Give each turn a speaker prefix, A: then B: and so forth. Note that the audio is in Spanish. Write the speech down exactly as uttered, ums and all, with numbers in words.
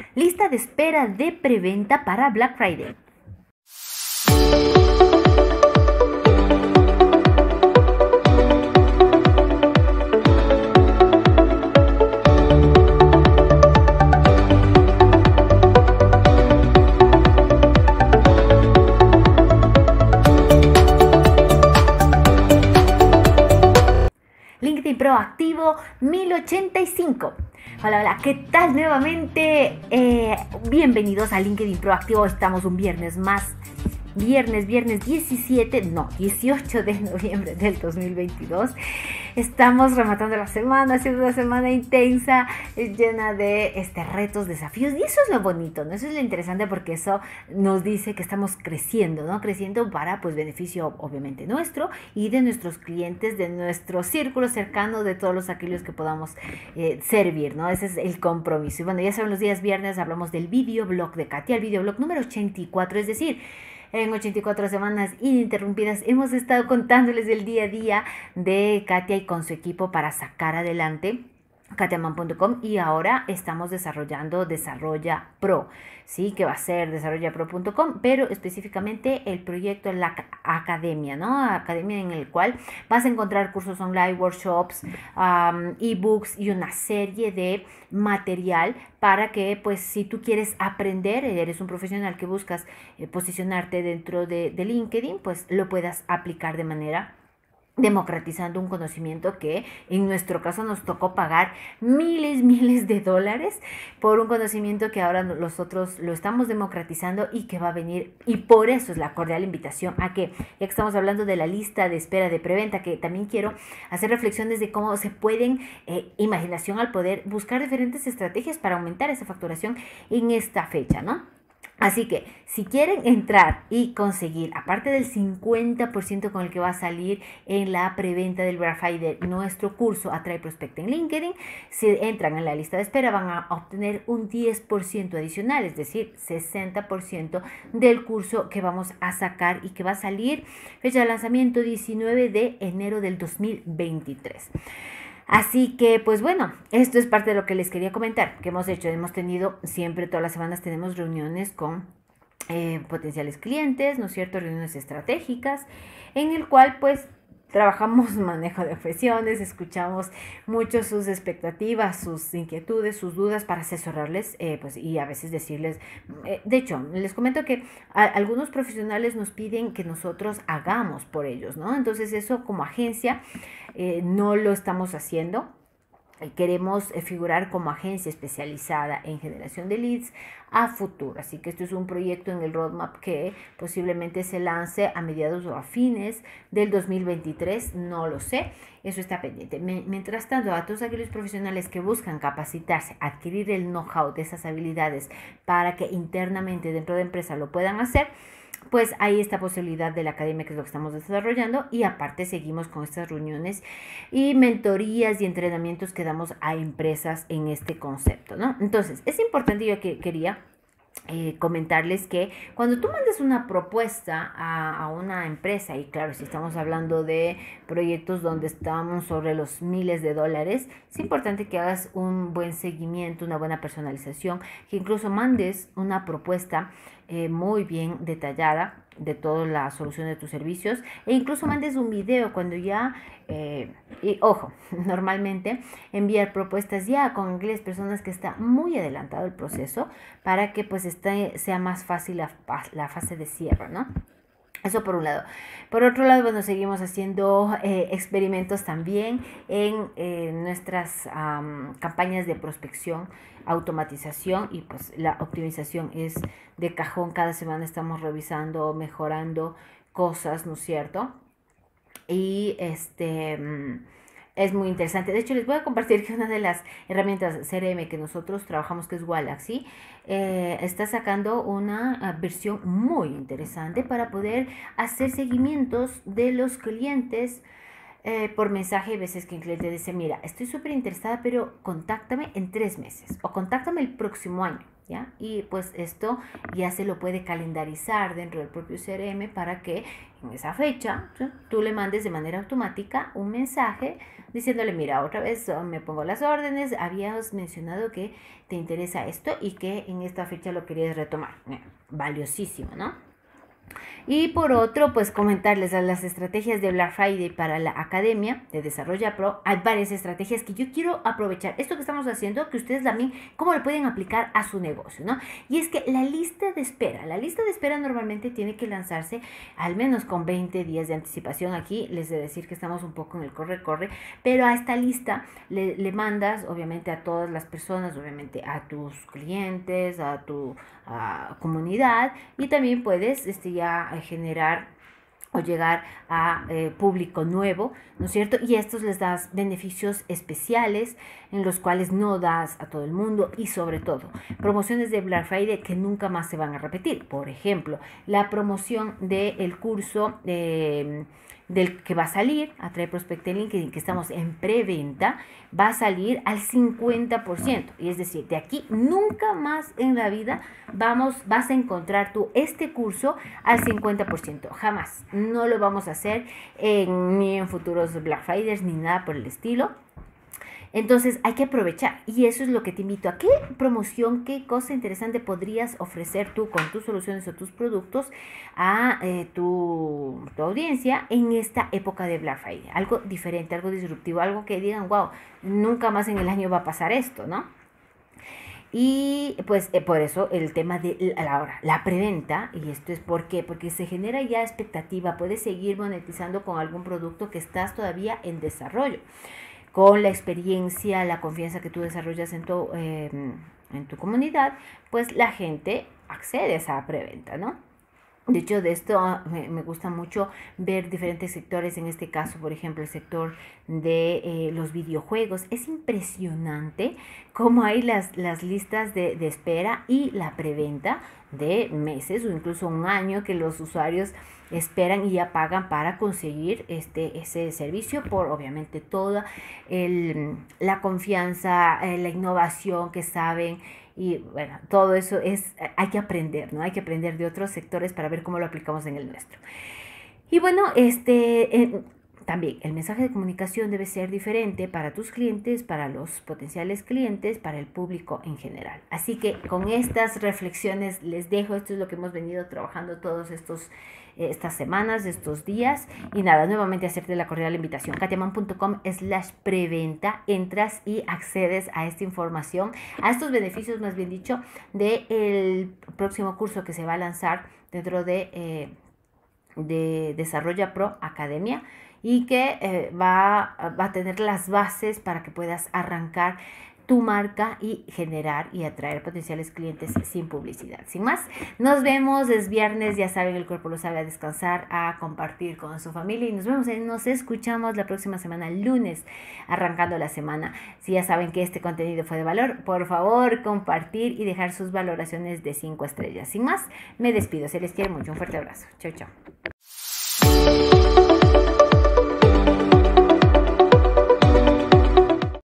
A: Lista de espera de preventa para Black Friday. LinkedIn Pro activo mil ochenta y cinco. Hola, hola, ¿qué tal nuevamente? Eh, bienvenidos a LinkedIn Pro activo. Estamos un viernes más. Viernes, viernes diecisiete, no, dieciocho de noviembre del dos mil veintidós. Estamos rematando la semana, haciendo una semana intensa, llena de este, retos, desafíos. Y eso es lo bonito, ¿no? Eso es lo interesante porque eso nos dice que estamos creciendo, ¿no? Creciendo para, pues, beneficio obviamente nuestro y de nuestros clientes, de nuestro círculo cercano, de todos los aquellos que podamos eh, servir, ¿no? Ese es el compromiso. Y bueno, ya saben, los días viernes hablamos del videoblog de Katia, el videoblog número ochenta y cuatro, es decir, en ochenta y cuatro semanas ininterrumpidas hemos estado contándoles el día a día de Katia y con su equipo para sacar adelante katiaman punto com, y ahora estamos desarrollando Desarrolla Pro, sí, que va a ser desarrolla pro punto com, pero específicamente el proyecto en la academia, ¿no? Academia en el cual vas a encontrar cursos online, workshops, um, ebooks y una serie de material para que, pues, si tú quieres aprender, eres un profesional que buscas eh, posicionarte dentro de, de LinkedIn, pues lo puedas aplicar de manera democratizando un conocimiento que en nuestro caso nos tocó pagar miles, miles de dólares por un conocimiento que ahora nosotros lo estamos democratizando y que va a venir, y por eso es la cordial invitación a que, ya que estamos hablando de la lista de espera de preventa, que también quiero hacer reflexiones de cómo se pueden, eh, imaginación al poder, buscar diferentes estrategias para aumentar esa facturación en esta fecha, ¿no? Así que si quieren entrar y conseguir, aparte del cincuenta por ciento con el que va a salir en la preventa del Black Friday de nuestro curso Atrae Prospecta en LinkedIn, si entran en la lista de espera van a obtener un diez por ciento adicional, es decir, sesenta por ciento del curso que vamos a sacar y que va a salir fecha de lanzamiento diecinueve de enero del dos mil veintitrés. Así que, pues bueno, esto es parte de lo que les quería comentar, que hemos hecho. Hemos tenido, siempre todas las semanas tenemos reuniones con eh, potenciales clientes, ¿no es cierto? Reuniones estratégicas, en el cual, pues, trabajamos manejo de objeciones, escuchamos mucho sus expectativas, sus inquietudes, sus dudas para asesorarles, eh, pues, y a veces decirles, eh, de hecho, les comento que a, algunos profesionales nos piden que nosotros hagamos por ellos, ¿no? Entonces eso como agencia eh, no lo estamos haciendo. Queremos figurar como agencia especializada en generación de leads a futuro. Así que esto es un proyecto en el roadmap que posiblemente se lance a mediados o a fines del dos mil veintitrés. No lo sé. Eso está pendiente. Mientras tanto, a todos aquellos profesionales que buscan capacitarse, adquirir el know-how de esas habilidades para que internamente dentro de empresa lo puedan hacer, pues hay esta posibilidad de la academia, que es lo que estamos desarrollando, y aparte seguimos con estas reuniones y mentorías y entrenamientos que damos a empresas en este concepto, ¿no? Entonces, es importante, yo que quería Eh, comentarles que cuando tú mandes una propuesta a, a una empresa, y claro, si estamos hablando de proyectos donde estamos sobre los miles de dólares, es importante que hagas un buen seguimiento, una buena personalización, que incluso mandes una propuesta eh, muy bien detallada de toda la solución de tus servicios, e incluso mandes un video cuando ya, eh, y ojo, normalmente enviar propuestas ya con inglés, personas que está muy adelantado el proceso, para que pues esté, sea más fácil la, la fase de cierre, ¿no? Eso por un lado. Por otro lado, bueno, seguimos haciendo eh, experimentos también en eh, nuestras um, campañas de prospección, automatización, y pues la optimización es de cajón. Cada semana estamos revisando, mejorando cosas, ¿no es cierto? Y este... es muy interesante. De hecho, les voy a compartir que una de las herramientas C R M que nosotros trabajamos, que es Wallaxy, eh, está sacando una uh, versión muy interesante para poder hacer seguimientos de los clientes eh, por mensaje. Hay veces que el cliente dice, mira, estoy súper interesada, pero contáctame en tres meses o contáctame el próximo año. ¿ya? Y pues esto ya se lo puede calendarizar dentro del propio C R M para que en esa fecha, ¿sí?, tú le mandes de manera automática un mensaje diciéndole, mira, otra vez me pongo las órdenes, habías mencionado que te interesa esto y que en esta fecha lo querías retomar. Valiosísimo, ¿no? Y por otro, pues comentarles a las estrategias de Black Friday para la Academia de Desarrolla Pro. Hay varias estrategias que yo quiero aprovechar. Esto que estamos haciendo, que ustedes también, cómo lo pueden aplicar a su negocio, ¿no? Y es que la lista de espera, la lista de espera normalmente tiene que lanzarse al menos con veinte días de anticipación. Aquí les he de decir que estamos un poco en el corre-corre, pero a esta lista le, le mandas, obviamente, a todas las personas, obviamente a tus clientes, a tu a comunidad, y también puedes este, ya generar o llegar a eh, público nuevo, ¿no es cierto? Y estos les das beneficios especiales en los cuales no das a todo el mundo, y sobre todo promociones de Black Friday que nunca más se van a repetir. Por ejemplo, la promoción del curso eh, del que va a salir, Atrae, Prospecta en LinkedIn, que estamos en preventa, va a salir al cincuenta por ciento. Y es decir, de aquí nunca más en la vida vamos, vas a encontrar tú este curso al cincuenta por ciento. Jamás. No lo vamos a hacer en, ni en futuros Black Fridays ni nada por el estilo. Entonces hay que aprovechar, y eso es lo que te invito a. ¿Qué promoción, qué cosa interesante podrías ofrecer tú con tus soluciones o tus productos a eh, tu, tu audiencia en esta época de Black Friday? Algo diferente, algo disruptivo, algo que digan, wow, nunca más en el año va a pasar esto, ¿no? Y pues eh, por eso el tema de la, hora, la preventa, y esto es ¿por qué? Porque se genera ya expectativa, puedes seguir monetizando con algún producto que estás todavía en desarrollo. Con la experiencia, la confianza que tú desarrollas en tu, eh, en tu comunidad, pues la gente accede a esa preventa, ¿no? De hecho, de esto me, me gusta mucho ver diferentes sectores, en este caso, por ejemplo, el sector de eh, los videojuegos. Es impresionante cómo hay las, las listas de, de espera y la preventa de meses o incluso un año que los usuarios esperan y ya pagan para conseguir este, ese servicio por obviamente toda el, la confianza, eh, la innovación que saben. Y bueno, todo eso es, hay que aprender, ¿no? Hay que aprender de otros sectores para ver cómo lo aplicamos en el nuestro. Y bueno, este... Eh, También el mensaje de comunicación debe ser diferente para tus clientes, para los potenciales clientes, para el público en general. Así que con estas reflexiones les dejo. Esto es lo que hemos venido trabajando todos estos eh, estas semanas, estos días. Y nada, nuevamente hacerte la cordial invitación. katiaman punto com slash preventa. Entras y accedes a esta información, a estos beneficios, más bien dicho, del próximo curso que se va a lanzar dentro de, eh, de Desarrolla Pro Academia, y que eh, va, va a tener las bases para que puedas arrancar tu marca y generar y atraer potenciales clientes sin publicidad. Sin más, nos vemos, es viernes, ya saben, el cuerpo lo sabe, a descansar, a compartir con su familia, y nos vemos, nos escuchamos la próxima semana, lunes, arrancando la semana. Si ya saben que este contenido fue de valor, por favor, compartir y dejar sus valoraciones de cinco estrellas. Sin más, me despido, se les quiere mucho, un fuerte abrazo, chao, chao.